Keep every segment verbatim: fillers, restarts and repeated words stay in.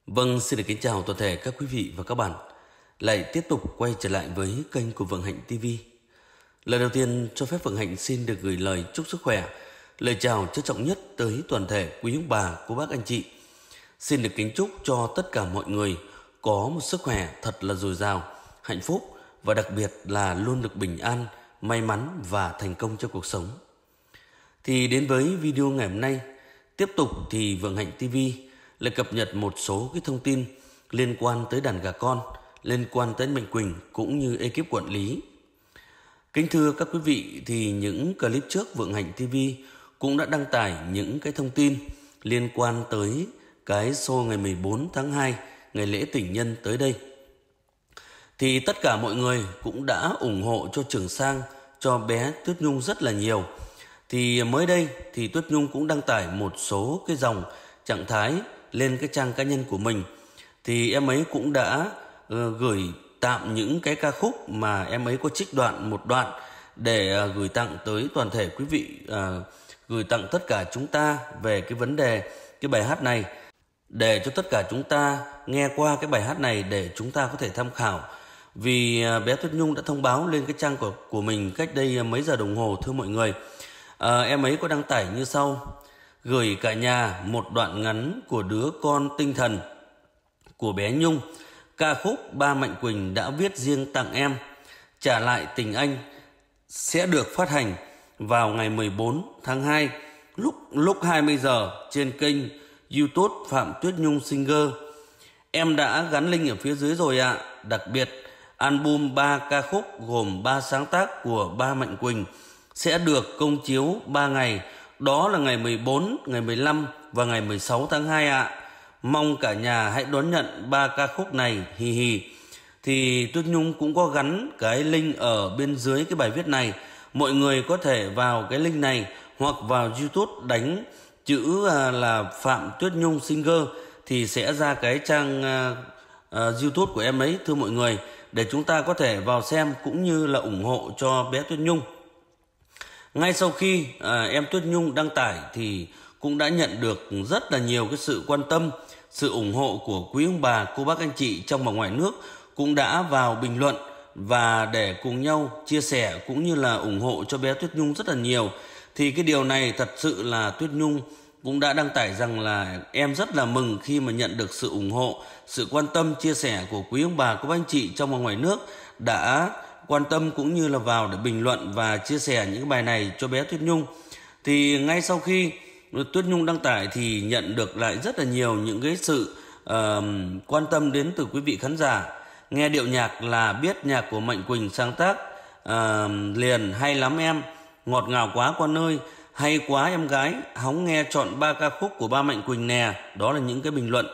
Vâng, xin được kính chào toàn thể các quý vị và các bạn lại tiếp tục quay trở lại với kênh của Vượng Hạnh ti vi. Lời đầu tiên cho phép Vượng Hạnh xin được gửi lời chúc sức khỏe, lời chào trân trọng nhất tới toàn thể quý ông bà, cô bác, anh chị. Xin được kính chúc cho tất cả mọi người có một sức khỏe thật là dồi dào, hạnh phúc và đặc biệt là luôn được bình an, may mắn và thành công trong cuộc sống. Thì đến với video ngày hôm nay, tiếp tục thì Vượng Hạnh ti vi lại cập nhật một số cái thông tin liên quan tới đàn gà con, liên quan tới Mạnh Quỳnh cũng như ekip quản lý. Kính thưa các quý vị, thì những clip trước Vượng Hạnh ti vi cũng đã đăng tải những cái thông tin liên quan tới cái show ngày mười bốn tháng hai, ngày lễ tình nhân tới đây. Thì tất cả mọi người cũng đã ủng hộ cho Trường Sang, cho bé Tuyết Nhung rất là nhiều. Thì mới đây thì Tuyết Nhung cũng đăng tải một số cái dòng trạng thái lên cái trang cá nhân của mình. Thì em ấy cũng đã uh, gửi tạm những cái ca khúc mà em ấy có trích đoạn một đoạn để uh, gửi tặng tới toàn thể quý vị, uh, gửi tặng tất cả chúng ta về cái vấn đề cái bài hát này, để cho tất cả chúng ta nghe qua cái bài hát này để chúng ta có thể tham khảo. Vì uh, bé Tuyết Nhung đã thông báo lên cái trang của, của mình cách đây mấy giờ đồng hồ, thưa mọi người. uh, Em ấy có đăng tải như sau: gửi cả nhà một đoạn ngắn của đứa con tinh thần của bé Nhung. Ca khúc ba Mạnh Quỳnh đã viết riêng tặng em. Trả lại tình anh sẽ được phát hành vào ngày mười bốn tháng hai lúc lúc hai mươi giờ trên kênh YouTube Phạm Tuyết Nhung Singer. Em đã gắn link ở phía dưới rồi ạ. À. Đặc biệt, album ba ca khúc gồm ba sáng tác của ba Mạnh Quỳnh sẽ được công chiếu ba ngày. Đó là ngày mười bốn, ngày mười lăm và ngày mười sáu tháng hai ạ. À. Mong cả nhà hãy đón nhận ba ca khúc này, hì hì. Thì Tuyết Nhung cũng có gắn cái link ở bên dưới cái bài viết này. Mọi người có thể vào cái link này hoặc vào YouTube đánh chữ là Phạm Tuyết Nhung Singer thì sẽ ra cái trang uh, uh, YouTube của em ấy, thưa mọi người, để chúng ta có thể vào xem cũng như là ủng hộ cho bé Tuyết Nhung. Ngay sau khi à, em Tuyết Nhung đăng tải thì cũng đã nhận được rất là nhiều cái sự quan tâm, sự ủng hộ của quý ông bà, cô bác, anh chị trong và ngoài nước cũng đã vào bình luận và để cùng nhau chia sẻ cũng như là ủng hộ cho bé Tuyết Nhung rất là nhiều. Thì cái điều này thật sự là Tuyết Nhung cũng đã đăng tải rằng là em rất là mừng khi mà nhận được sự ủng hộ, sự quan tâm, chia sẻ của quý ông bà, cô bác, anh chị trong và ngoài nước đã quan tâm cũng như là vào để bình luận và chia sẻ những cái bài này cho bé Tuyết Nhung. Thì ngay sau khi Tuyết Nhung đăng tải thì nhận được lại rất là nhiều những cái sự uh, quan tâm đến từ quý vị khán giả. Nghe điệu nhạc là biết nhạc của Mạnh Quỳnh sáng tác uh, liền hay lắm em, ngọt ngào quá con ơi, hay quá em gái, hóng nghe chọn ba ca khúc của ba Mạnh Quỳnh nè. Đó là những cái bình luận.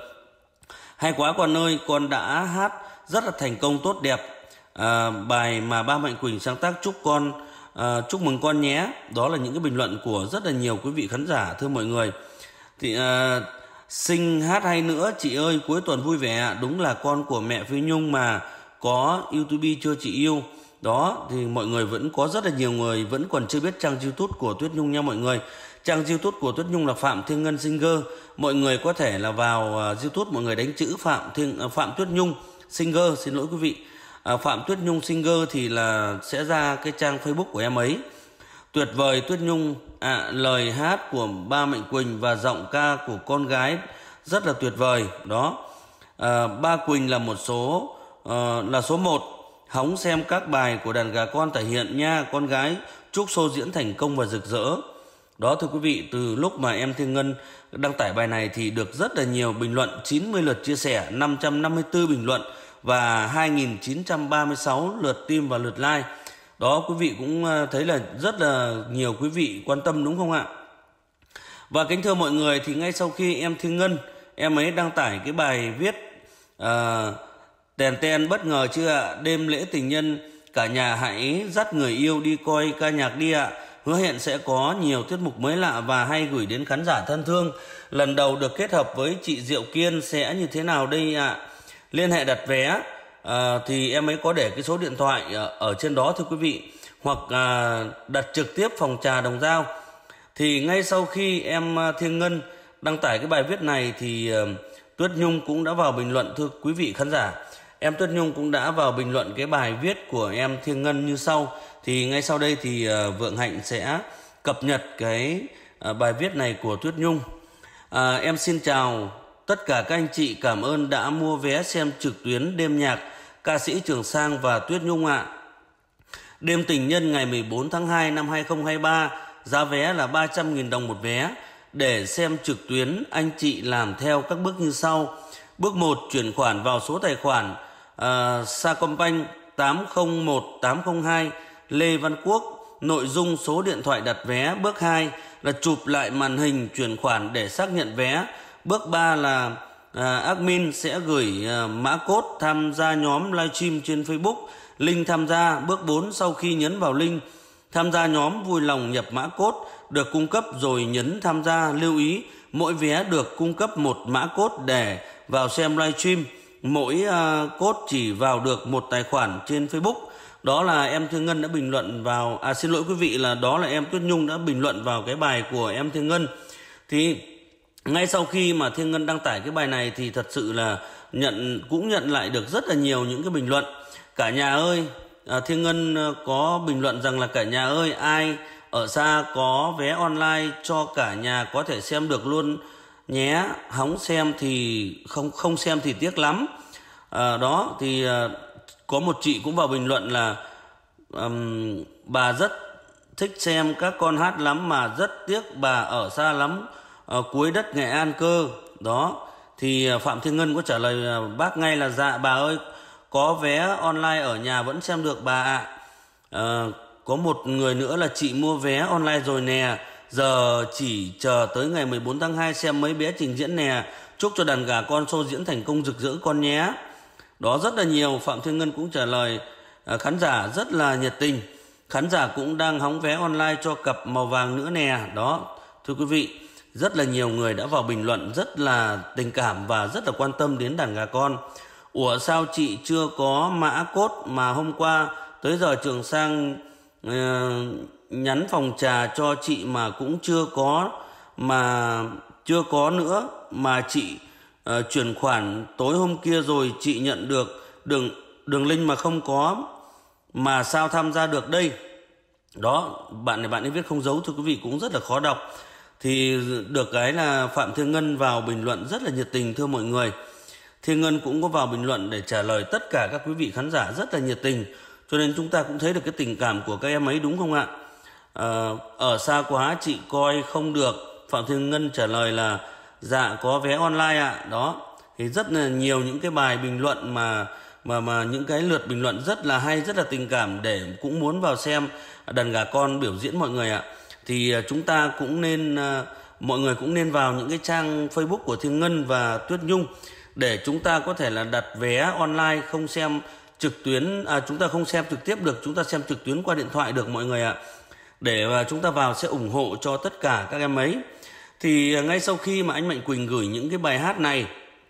Hay quá con ơi, con đã hát rất là thành công tốt đẹp. À, bài mà ba Mạnh Quỳnh sáng tác, chúc con à, chúc mừng con nhé. Đó là những cái bình luận của rất là nhiều quý vị khán giả, thưa mọi người. Thì à, xinh hát hay nữa chị ơi, cuối tuần vui vẻ. Đúng là con của mẹ Phi Nhung mà, có YouTube chưa chị yêu. Đó thì mọi người vẫn có rất là nhiều người vẫn còn chưa biết trang YouTube của Tuyết Nhung nha mọi người. Trang YouTube của Tuyết Nhung là Phạm Thiên Ngân Singer. Mọi người có thể là vào uh, YouTube, mọi người đánh chữ Phạm Thiên uh, Phạm Tuyết Nhung Singer, xin lỗi quý vị. À, Phạm Tuyết Nhung Singer thì là sẽ ra cái trang Facebook của em ấy. Tuyệt vời Tuyết Nhung, à, lời hát của ba Mạnh Quỳnh và giọng ca của con gái rất là tuyệt vời. Đó, à, ba Quỳnh là một số à, là số một. Hóng xem các bài của đàn gà con thể hiện nha con gái, chúc show diễn thành công và rực rỡ. Đó thưa quý vị, từ lúc mà em Thiên Ngân đăng tải bài này thì được rất là nhiều bình luận, chín mươi lượt chia sẻ, năm trăm năm mươi tư bình luận và hai nghìn chín trăm ba mươi sáu lượt tim và lượt like. Đó, quý vị cũng thấy là rất là nhiều quý vị quan tâm đúng không ạ? Và kính thưa mọi người, thì ngay sau khi em Thiên Ngân, em ấy đăng tải cái bài viết uh, Tèn ten bất ngờ chưa ạ? Đêm lễ tình nhân, cả nhà hãy dắt người yêu đi coi ca nhạc đi ạ. Hứa hẹn sẽ có nhiều tiết mục mới lạ và hay gửi đến khán giả thân thương. Lần đầu được kết hợp với chị Diệu Kiên sẽ như thế nào đây ạ? Liên hệ đặt vé à, thì em ấy có để cái số điện thoại ở, ở trên đó thưa quý vị, hoặc à, đặt trực tiếp phòng trà Đồng Dao. Thì ngay sau khi em Thiên Ngân đăng tải cái bài viết này thì Tuyết Nhung cũng đã vào bình luận. Thưa quý vị khán giả, em Tuyết Nhung cũng đã vào bình luận cái bài viết của em Thiên Ngân như sau. Thì ngay sau đây thì Vượng Hạnh sẽ cập nhật cái bài viết này của Tuyết Nhung. À, em xin chào tất cả các anh chị, cảm ơn đã mua vé xem trực tuyến đêm nhạc ca sĩ Trường Sang và Tuyết Nhung ạ. À. Đêm tình nhân ngày mười bốn tháng hai năm hai nghìn không trăm hai mươi ba, giá vé là ba trăm nghìn đồng một vé. Để xem trực tuyến, anh chị làm theo các bước như sau. Bước một, chuyển khoản vào số tài khoản uh, Sacombank tám không một tám không hai Lê Văn Quốc. Nội dung số điện thoại đặt vé. Bước hai là chụp lại màn hình chuyển khoản để xác nhận vé. Bước ba là uh, admin sẽ gửi uh, mã code tham gia nhóm livestream trên Facebook, link tham gia. Bước bốn, sau khi nhấn vào link tham gia nhóm, vui lòng nhập mã code được cung cấp rồi nhấn tham gia. Lưu ý, mỗi vé được cung cấp một mã code để vào xem livestream. Mỗi uh, code chỉ vào được một tài khoản trên Facebook. Đó là em Thiên Ngân đã bình luận vào, à xin lỗi quý vị, là đó là em Tuyết Nhung đã bình luận vào cái bài của em Thiên Ngân. Thì ngay sau khi mà Thiên Ngân đăng tải cái bài này thì thật sự là nhận cũng nhận lại được rất là nhiều những cái bình luận. Cả nhà ơi, à, Thiên Ngân có bình luận rằng là cả nhà ơi, ai ở xa có vé online cho cả nhà có thể xem được luôn nhé, hóng xem thì không không xem thì tiếc lắm. À, đó thì à, có một chị cũng vào bình luận là um, bà rất thích xem các con hát lắm mà rất tiếc bà ở xa lắm, uh, cuối đất Nghệ An cơ. Đó thì uh, Phạm Thiên Ngân có trả lời uh, bác ngay là dạ bà ơi, có vé online ở nhà vẫn xem được bà ạ. À, có một người nữa là chị mua vé online rồi nè, giờ chỉ chờ tới ngày mười bốn tháng hai xem mấy bé trình diễn nè, chúc cho đàn gà con show diễn thành công rực rỡ con nhé. Đó, rất là nhiều. Phạm Thiên Ngân cũng trả lời à, khán giả rất là nhiệt tình. Khán giả cũng đang hóng vé online cho cặp màu vàng nữa nè. Đó, thưa quý vị, rất là nhiều người đã vào bình luận rất là tình cảm và rất là quan tâm đến đàn gà con. Ủa sao chị chưa có mã code mà hôm qua tới giờ Trường Sang uh, nhắn phòng trà cho chị mà cũng chưa có, mà chưa có nữa, mà chị uh, chuyển khoản tối hôm kia rồi chị nhận được đường đường link mà không có, mà sao tham gia được đây. Đó, bạn này bạn ấy viết không dấu, thưa quý vị, cũng rất là khó đọc. Thì được cái là Phạm Thiên Ngân vào bình luận rất là nhiệt tình. Thưa mọi người, Thiên Ngân cũng có vào bình luận để trả lời tất cả các quý vị khán giả rất là nhiệt tình, cho nên chúng ta cũng thấy được cái tình cảm của các em ấy, đúng không ạ? À, ở xa quá chị coi không được. Phạm Thiên Ngân trả lời là dạ có vé online ạ. Đó thì rất là nhiều những cái bài bình luận mà mà mà những cái lượt bình luận rất là hay, rất là tình cảm, để cũng muốn vào xem đàn gà con biểu diễn mọi người ạ. Thì chúng ta cũng nên, mọi người cũng nên vào những cái trang Facebook của Thiên Ngân và Tuyết Nhung để chúng ta có thể là đặt vé online, không xem trực tuyến, à, chúng ta không xem trực tiếp được, chúng ta xem trực tuyến qua điện thoại được mọi người ạ. Để mà chúng ta vào sẽ ủng hộ cho tất cả các em ấy. Thì ngay sau khi mà anh Mạnh Quỳnh gửi những cái bài hát này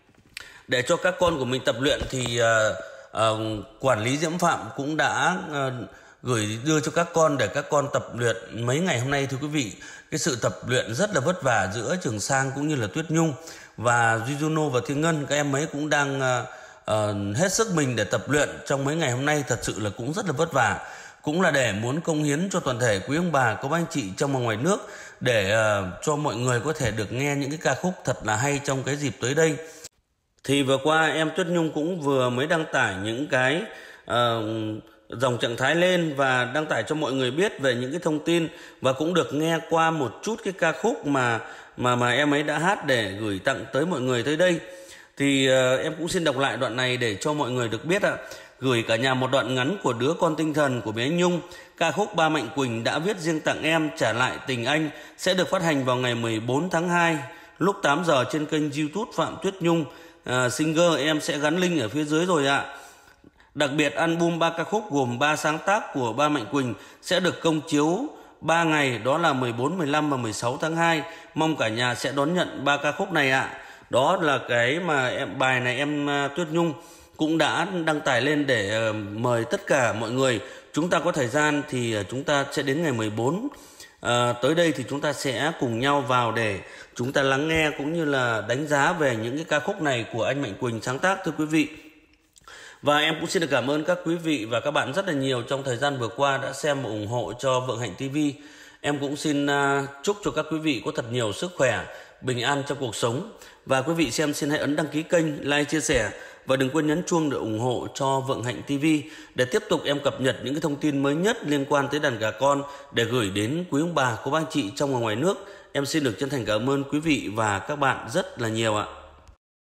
để cho các con của mình tập luyện thì uh, uh, quản lý Diễm Phạm cũng đã uh, gửi đưa cho các con để các con tập luyện mấy ngày hôm nay. Thưa quý vị, cái sự tập luyện rất là vất vả giữa Trường Sang cũng như là Tuyết Nhung và Duy Juno và Thiên Ngân. Các em ấy cũng đang uh, uh, hết sức mình để tập luyện trong mấy ngày hôm nay, thật sự là cũng rất là vất vả. Cũng là để muốn cống hiến cho toàn thể quý ông bà, có anh chị trong và ngoài nước, để uh, cho mọi người có thể được nghe những cái ca khúc thật là hay trong cái dịp tới đây. Thì vừa qua em Tuyết Nhung cũng vừa mới đăng tải những cái uh, dòng trạng thái lên và đăng tải cho mọi người biết về những cái thông tin, và cũng được nghe qua một chút cái ca khúc mà mà mà em ấy đã hát để gửi tặng tới mọi người tới đây. Thì uh, em cũng xin đọc lại đoạn này để cho mọi người được biết ạ. Gửi cả nhà một đoạn ngắn của Đứa Con Tinh Thần của bé Nhung. Ca khúc Ba Mạnh Quỳnh đã viết riêng tặng em, Trả Lại Tình Anh, sẽ được phát hành vào ngày mười bốn tháng hai lúc tám giờ trên kênh YouTube Phạm Tuyết Nhung uh, Singer. Em sẽ gắn link ở phía dưới rồi ạ. Đặc biệt, album ba ca khúc gồm ba sáng tác của Ba Mạnh Quỳnh sẽ được công chiếu ba ngày, đó là mười bốn, mười lăm và mười sáu tháng hai. Mong cả nhà sẽ đón nhận ba ca khúc này ạ. Đó là cái mà em bài này em uh, Tuyết Nhung cũng đã đăng tải lên để uh, mời tất cả mọi người. Chúng ta có thời gian thì uh, chúng ta sẽ đến ngày mười bốn À, tới đây thì chúng ta sẽ cùng nhau vào để chúng ta lắng nghe cũng như là đánh giá về những cái ca khúc này của anh Mạnh Quỳnh sáng tác, thưa quý vị. Và em cũng xin được cảm ơn các quý vị và các bạn rất là nhiều trong thời gian vừa qua đã xem và ủng hộ cho Vượng Hạnh ti vi. Em cũng xin uh, chúc cho các quý vị có thật nhiều sức khỏe, bình an trong cuộc sống. Và quý vị xem xin hãy ấn đăng ký kênh, like, chia sẻ và đừng quên nhấn chuông để ủng hộ cho Vượng Hạnh ti vi để tiếp tục em cập nhật những cái thông tin mới nhất liên quan tới đàn gà con để gửi đến quý ông bà, cô bác chị trong và ngoài nước. Em xin được chân thành cảm ơn quý vị và các bạn rất là nhiều ạ.